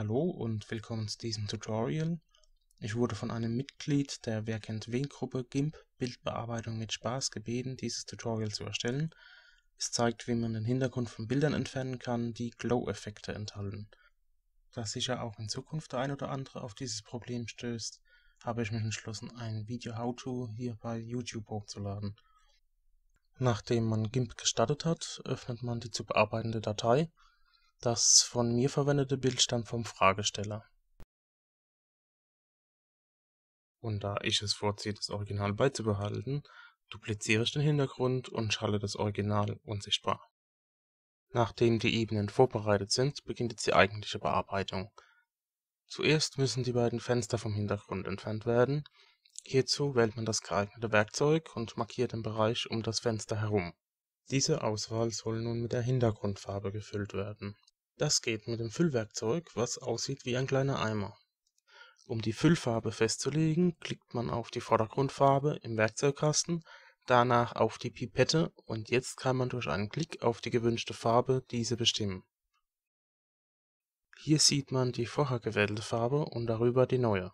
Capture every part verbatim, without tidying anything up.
Hallo und willkommen zu diesem Tutorial. Ich wurde von einem Mitglied der Wer kennt wen Gruppe GIMP Bildbearbeitung mit Spaß gebeten, dieses Tutorial zu erstellen. Es zeigt, wie man den Hintergrund von Bildern entfernen kann, die Glow-Effekte enthalten. Da sicher auch in Zukunft der ein oder andere auf dieses Problem stößt, habe ich mich entschlossen, ein Video How-To hier bei YouTube hochzuladen. Nachdem man GIMP gestartet hat, öffnet man die zu bearbeitende Datei. Das von mir verwendete Bild stammt vom Fragesteller. Und da ich es vorziehe, das Original beizubehalten, dupliziere ich den Hintergrund und schalte das Original unsichtbar. Nachdem die Ebenen vorbereitet sind, beginnt jetzt die eigentliche Bearbeitung. Zuerst müssen die beiden Fenster vom Hintergrund entfernt werden. Hierzu wählt man das geeignete Werkzeug und markiert den Bereich um das Fenster herum. Diese Auswahl soll nun mit der Hintergrundfarbe gefüllt werden. Das geht mit dem Füllwerkzeug, was aussieht wie ein kleiner Eimer. Um die Füllfarbe festzulegen, klickt man auf die Vordergrundfarbe im Werkzeugkasten, danach auf die Pipette und jetzt kann man durch einen Klick auf die gewünschte Farbe diese bestimmen. Hier sieht man die vorher gewählte Farbe und darüber die neue.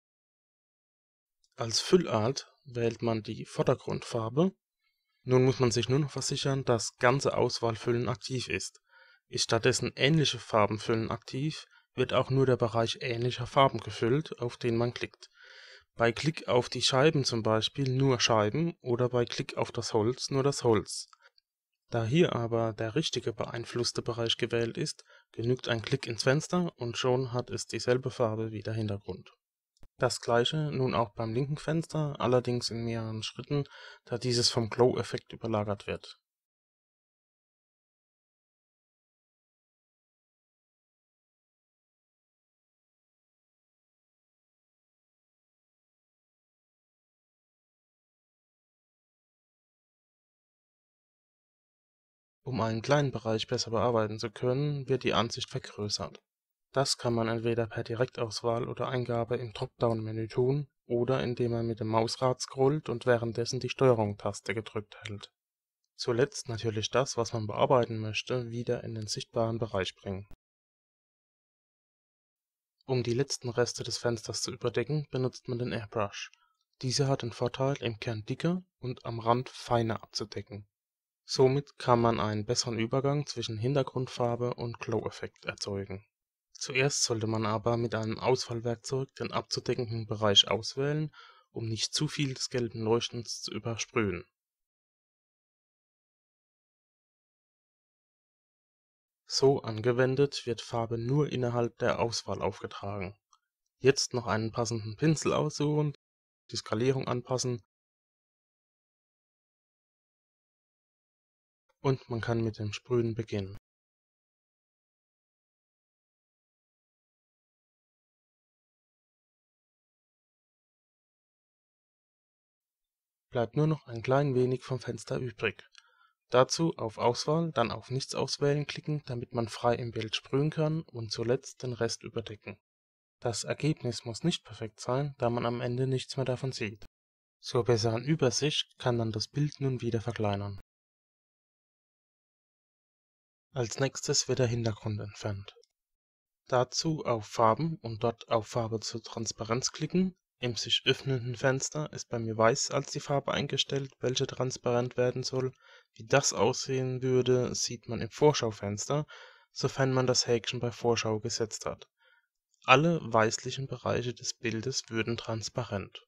Als Füllart wählt man die Vordergrundfarbe. Nun muss man sich nur noch versichern, dass ganze Auswahlfüllen aktiv ist. Ist stattdessen ähnliche Farbenfüllen aktiv, wird auch nur der Bereich ähnlicher Farben gefüllt, auf den man klickt. Bei Klick auf die Scheiben zum Beispiel nur Scheiben oder bei Klick auf das Holz nur das Holz. Da hier aber der richtige beeinflusste Bereich gewählt ist, genügt ein Klick ins Fenster und schon hat es dieselbe Farbe wie der Hintergrund. Das gleiche nun auch beim linken Fenster, allerdings in mehreren Schritten, da dieses vom Glow-Effekt überlagert wird. Um einen kleinen Bereich besser bearbeiten zu können, wird die Ansicht vergrößert. Das kann man entweder per Direktauswahl oder Eingabe im Dropdown-Menü tun oder indem man mit dem Mausrad scrollt und währenddessen die Steuerung-Taste gedrückt hält. Zuletzt natürlich das, was man bearbeiten möchte, wieder in den sichtbaren Bereich bringen. Um die letzten Reste des Fensters zu überdecken, benutzt man den Airbrush. Dieser hat den Vorteil, im Kern dicker und am Rand feiner abzudecken. Somit kann man einen besseren Übergang zwischen Hintergrundfarbe und Glow-Effekt erzeugen. Zuerst sollte man aber mit einem Auswahlwerkzeug den abzudeckenden Bereich auswählen, um nicht zu viel des gelben Leuchtens zu übersprühen. So angewendet wird Farbe nur innerhalb der Auswahl aufgetragen. Jetzt noch einen passenden Pinsel aussuchen, die Skalierung anpassen und man kann mit dem Sprühen beginnen. Bleibt nur noch ein klein wenig vom Fenster übrig. Dazu auf Auswahl, dann auf Nichts auswählen klicken, damit man frei im Bild sprühen kann und zuletzt den Rest überdecken. Das Ergebnis muss nicht perfekt sein, da man am Ende nichts mehr davon sieht. Zur besseren Übersicht kann man das Bild nun wieder verkleinern. Als nächstes wird der Hintergrund entfernt. Dazu auf Farben und dort auf Farbe zur Transparenz klicken. Im sich öffnenden Fenster ist bei mir weiß als die Farbe eingestellt, welche transparent werden soll. Wie das aussehen würde, sieht man im Vorschaufenster, sofern man das Häkchen bei Vorschau gesetzt hat. Alle weißlichen Bereiche des Bildes würden transparent.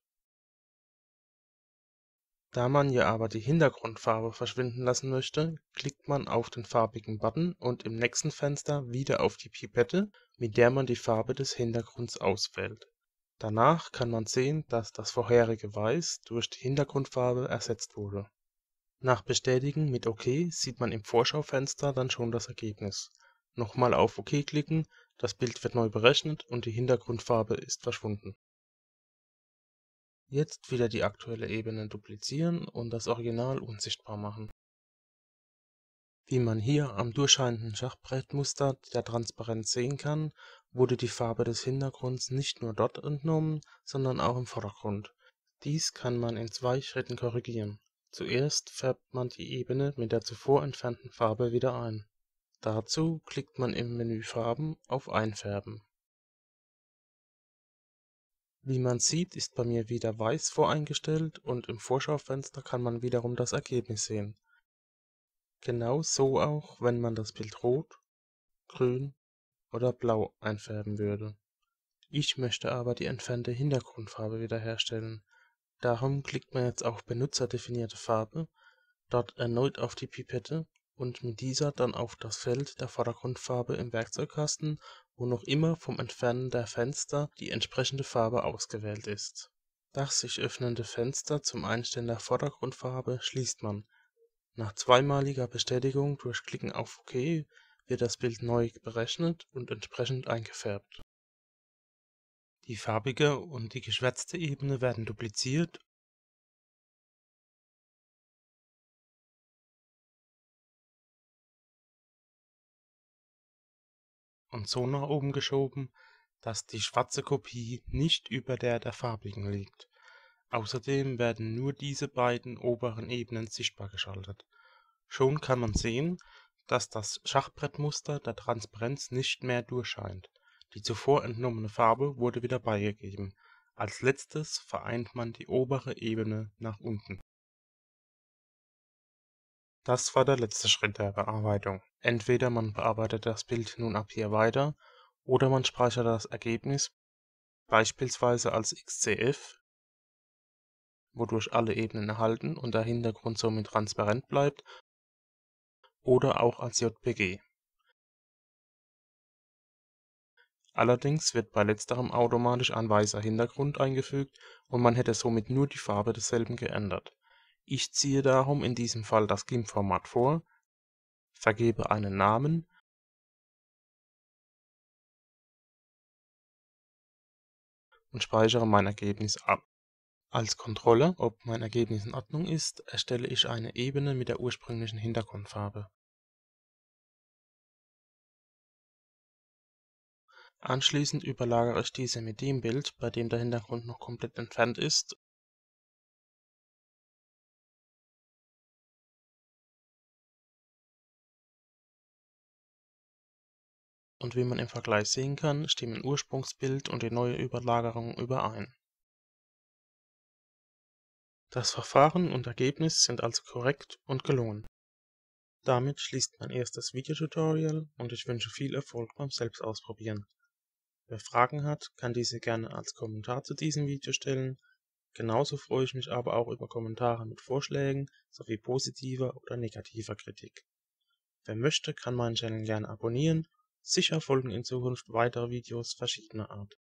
Da man ja aber die Hintergrundfarbe verschwinden lassen möchte, klickt man auf den farbigen Button und im nächsten Fenster wieder auf die Pipette, mit der man die Farbe des Hintergrunds auswählt. Danach kann man sehen, dass das vorherige Weiß durch die Hintergrundfarbe ersetzt wurde. Nach Bestätigen mit OK sieht man im Vorschaufenster dann schon das Ergebnis. Nochmal auf OK klicken, das Bild wird neu berechnet und die Hintergrundfarbe ist verschwunden. Jetzt wieder die aktuelle Ebene duplizieren und das Original unsichtbar machen. Wie man hier am durchscheinenden Schachbrettmuster der Transparenz sehen kann, wurde die Farbe des Hintergrunds nicht nur dort entnommen, sondern auch im Vordergrund. Dies kann man in zwei Schritten korrigieren. Zuerst färbt man die Ebene mit der zuvor entfernten Farbe wieder ein. Dazu klickt man im Menü Farben auf Einfärben. Wie man sieht, ist bei mir wieder weiß voreingestellt und im Vorschaufenster kann man wiederum das Ergebnis sehen. Genau so auch, wenn man das Bild rot, grün oder blau einfärben würde. Ich möchte aber die entfernte Hintergrundfarbe wiederherstellen. Darum klickt man jetzt auf Benutzerdefinierte Farbe, dort erneut auf die Pipette und mit dieser dann auf das Feld der Vordergrundfarbe im Werkzeugkasten, wo noch immer vom Entfernen der Fenster die entsprechende Farbe ausgewählt ist. Das sich öffnende Fenster zum Einstellen der Vordergrundfarbe schließt man. Nach zweimaliger Bestätigung durch Klicken auf OK wird das Bild neu berechnet und entsprechend eingefärbt. Die farbige und die geschwärzte Ebene werden dupliziert und so nach oben geschoben, dass die schwarze Kopie nicht über der der farbigen liegt. Außerdem werden nur diese beiden oberen Ebenen sichtbar geschaltet. Schon kann man sehen, dass das Schachbrettmuster der Transparenz nicht mehr durchscheint. Die zuvor entnommene Farbe wurde wieder beigegeben. Als letztes vereint man die obere Ebene nach unten. Das war der letzte Schritt der Bearbeitung. Entweder man bearbeitet das Bild nun ab hier weiter oder man speichert das Ergebnis beispielsweise als X C F, wodurch alle Ebenen erhalten und der Hintergrund somit transparent bleibt, oder auch als J P G. Allerdings wird bei letzterem automatisch ein weißer Hintergrund eingefügt und man hätte somit nur die Farbe desselben geändert. Ich ziehe darum in diesem Fall das GIMP-Format vor, vergebe einen Namen und speichere mein Ergebnis ab. Als Kontrolle, ob mein Ergebnis in Ordnung ist, erstelle ich eine Ebene mit der ursprünglichen Hintergrundfarbe. Anschließend überlagere ich diese mit dem Bild, bei dem der Hintergrund noch komplett entfernt ist, und wie man im Vergleich sehen kann, stimmen Ursprungsbild und die neue Überlagerung überein. Das Verfahren und Ergebnis sind also korrekt und gelungen. Damit schließt mein erstes Videotutorial und ich wünsche viel Erfolg beim Selbstausprobieren. Wer Fragen hat, kann diese gerne als Kommentar zu diesem Video stellen. Genauso freue ich mich aber auch über Kommentare mit Vorschlägen sowie positiver oder negativer Kritik. Wer möchte, kann meinen Channel gerne abonnieren. Sicher folgen in Zukunft weitere Videos verschiedener Art.